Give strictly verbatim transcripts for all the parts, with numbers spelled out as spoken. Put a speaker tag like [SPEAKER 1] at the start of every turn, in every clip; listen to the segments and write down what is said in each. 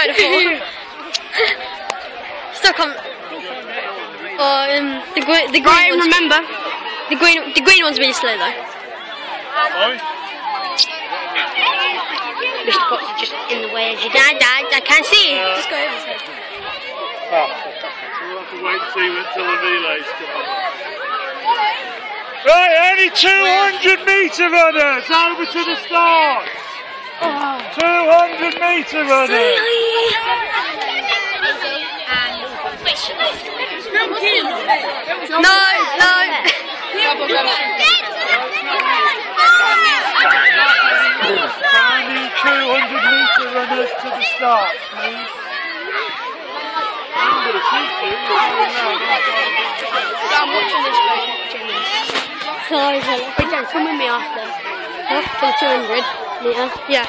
[SPEAKER 1] tried it before. Still can't. Oh, um, the green, the green
[SPEAKER 2] Right,
[SPEAKER 1] ones.
[SPEAKER 2] remember.
[SPEAKER 1] The green, the green one's really slow though.
[SPEAKER 2] Mister Potts is just in the way as your dad, dad. I can't see it.
[SPEAKER 1] Just go over his head.
[SPEAKER 3] We'll have to wait and see until the relays come on. Right, only two hundred metre runners over to the start. Oh. two hundred metre runners.
[SPEAKER 1] No, no.
[SPEAKER 3] Only two hundred metre runners to the start, please. I'm going to shoot you.
[SPEAKER 2] I'm watching this, watching this.
[SPEAKER 1] Sorry, hello.
[SPEAKER 2] Wait, Dan, come with me after.
[SPEAKER 1] Huh? For two hundred metre? Yeah.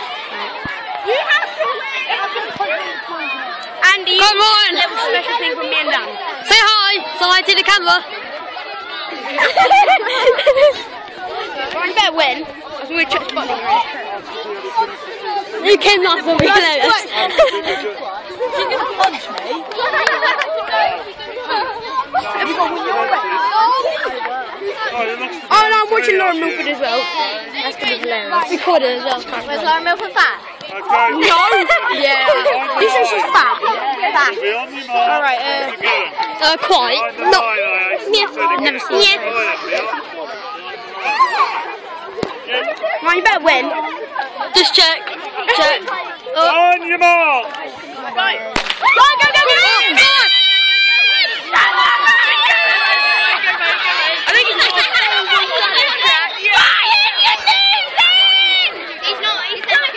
[SPEAKER 2] Andy,
[SPEAKER 1] come on!
[SPEAKER 2] A little special thing from me and Dan.
[SPEAKER 1] Say hi! Say hi to the camera.
[SPEAKER 2] Ryan better win. I think we're chuck spotting her.
[SPEAKER 1] You came last one, we noticed.
[SPEAKER 2] You can punch me. Oh no, I'm watching Lauren Millford as well. That's going to be hilarious.
[SPEAKER 1] Recorded as well.
[SPEAKER 2] Was Lauren Millford fat?
[SPEAKER 3] Okay.
[SPEAKER 2] No! Yeah. He says she's fat. Fat. Alright, uh...
[SPEAKER 1] Uh, quite. Not... Yeah, I've never seen it.
[SPEAKER 2] Ryan, you better win.
[SPEAKER 1] Just check. Check.
[SPEAKER 3] Oh. On your mark!
[SPEAKER 2] Go, go, go, go! I think he's not. He's not. He's not.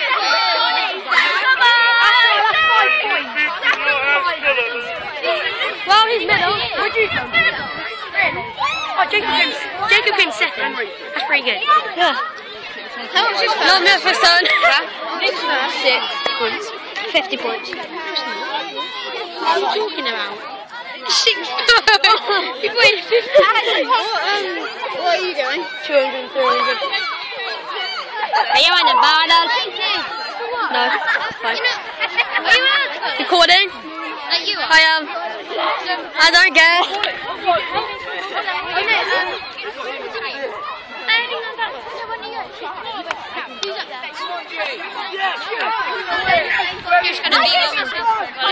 [SPEAKER 1] Well, he's middle.
[SPEAKER 2] Where'd you come? Oh, Jacob came, Jacob came second. That's pretty good.
[SPEAKER 1] Yeah.
[SPEAKER 2] How much is
[SPEAKER 1] Not me first turn.
[SPEAKER 2] This first.
[SPEAKER 1] Six points. Fifty points.
[SPEAKER 2] What are you talking about?
[SPEAKER 1] Six.
[SPEAKER 2] You've waited fifty. What, um, what are you doing?
[SPEAKER 1] Two hundred, three hundred. Are you on the bottle? No. Fine.
[SPEAKER 2] Are you out?
[SPEAKER 1] Recording?
[SPEAKER 2] Like you are?
[SPEAKER 1] I am. I don't care.
[SPEAKER 2] You're going to be on this.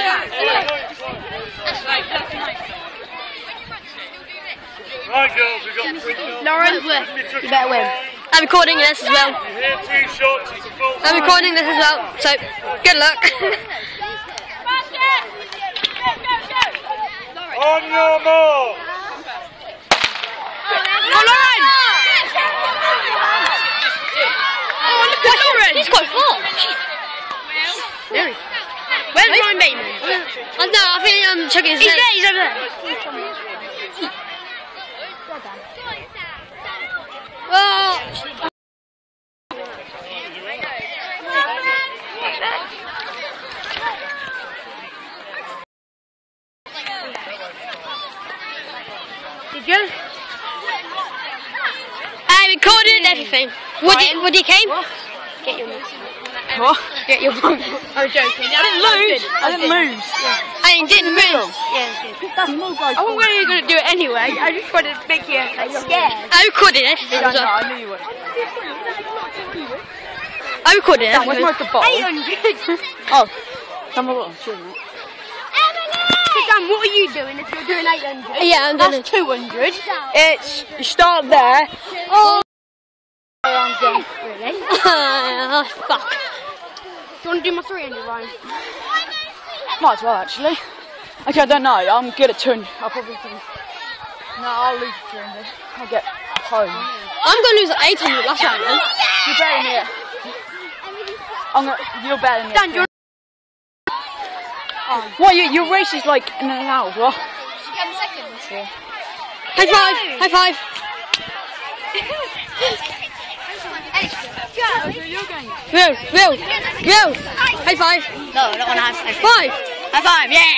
[SPEAKER 3] Right, girls, we've got three shots.
[SPEAKER 2] Lauren, you better win.
[SPEAKER 1] I'm recording this as well.
[SPEAKER 3] You hear three shots, it's a full
[SPEAKER 1] I'm recording this as well, so good luck.
[SPEAKER 3] On your mark!
[SPEAKER 2] Oh, Lauren! Oh, look at Lauren!
[SPEAKER 1] She's quite far.
[SPEAKER 2] Where's Ryan Bateman?
[SPEAKER 1] I don't know, I think I'm chucking his
[SPEAKER 2] He's
[SPEAKER 1] head.
[SPEAKER 2] there, he's over there.
[SPEAKER 1] Oh.
[SPEAKER 2] Did you?
[SPEAKER 1] I recorded everything. What did, what did you came?
[SPEAKER 2] Get your move.
[SPEAKER 1] What?
[SPEAKER 2] Get your move. I was joking. I
[SPEAKER 1] didn't lose.
[SPEAKER 2] I didn't lose.
[SPEAKER 1] I didn't move.
[SPEAKER 2] Yeah, that's more guys. I wasn't really going to do it anyway. I just wanted to make you like, scared.
[SPEAKER 1] I recorded everything as well.
[SPEAKER 2] I knew you would.
[SPEAKER 1] I recorded
[SPEAKER 2] Where's
[SPEAKER 1] everything.
[SPEAKER 2] my ball? eight hundred. Oh. Come on, sure, mate. So Dan, what are you doing if you're doing eight hundred?
[SPEAKER 1] Yeah, I'm doing
[SPEAKER 2] That's two hundred. It's, you start there.
[SPEAKER 1] Oh.
[SPEAKER 2] Really?
[SPEAKER 1] Oh, fuck.
[SPEAKER 2] Do you want to do my three hundred, Ryan?
[SPEAKER 4] Might as well, actually. Okay, I don't know. I'm good at two hundred. I'll probably do... No, I'll lose two hundred. I'll get home.
[SPEAKER 1] I'm going to lose eight hundred last round. Then.
[SPEAKER 4] You're better than it. I'm gonna, you're better than
[SPEAKER 2] Dan,
[SPEAKER 4] it.
[SPEAKER 2] you're...
[SPEAKER 4] Oh. What, your, your race is like in an hour, what?
[SPEAKER 2] She came second.
[SPEAKER 4] Yeah.
[SPEAKER 1] High five! High five! Real, real, real! High five!
[SPEAKER 2] No, I don't want to have five.
[SPEAKER 1] Five!
[SPEAKER 2] High five, yeah!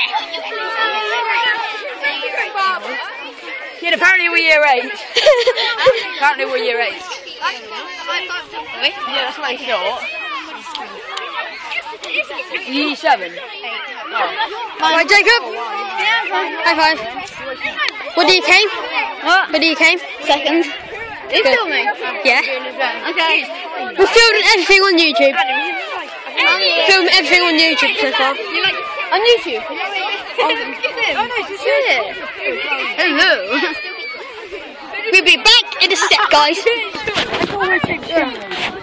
[SPEAKER 4] Yeah, apparently we're year eight. Apparently we're year eight.
[SPEAKER 2] Yeah,
[SPEAKER 4] Yeah, that's what I thought. Year seven.
[SPEAKER 1] Right, Jacob. High five. What do you came?
[SPEAKER 2] What?
[SPEAKER 1] What do you came?
[SPEAKER 2] Second. You
[SPEAKER 1] Good.
[SPEAKER 2] filming?
[SPEAKER 1] Yeah.
[SPEAKER 2] Okay.
[SPEAKER 1] We're filming everything on YouTube. Film everything on YouTube so far.
[SPEAKER 2] On YouTube? Oh, no, she's here. Hello.
[SPEAKER 1] We'll be back in a sec, guys.